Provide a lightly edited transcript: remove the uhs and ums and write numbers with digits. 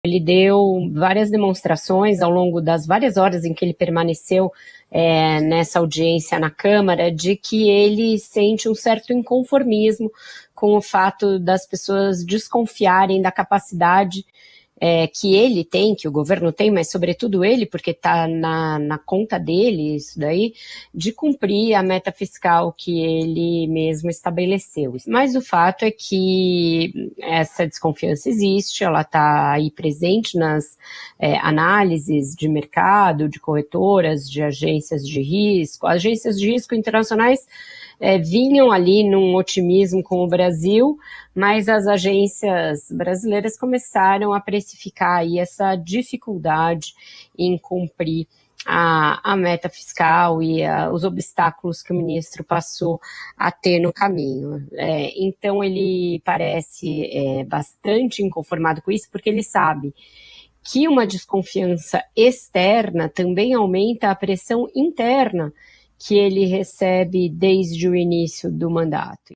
Ele deu várias demonstrações ao longo das várias horas em que ele permaneceu nessa audiência na Câmara, de que ele sente um certo inconformismo com o fato das pessoas desconfiarem da capacidade que ele tem, que o governo tem, mas sobretudo ele, porque está na conta dele isso daí, de cumprir a meta fiscal que ele mesmo estabeleceu. Mas o fato é que essa desconfiança existe, ela está aí presente nas análises de mercado, de corretoras, de agências de risco. Agências de risco internacionais vinham ali num otimismo com o Brasil, mas as agências brasileiras começaram a precificar aí essa dificuldade em cumprir a meta fiscal e os obstáculos que o ministro passou a ter no caminho. Então ele parece bastante inconformado com isso, porque ele sabe que uma desconfiança externa também aumenta a pressão interna que ele recebe desde o início do mandato.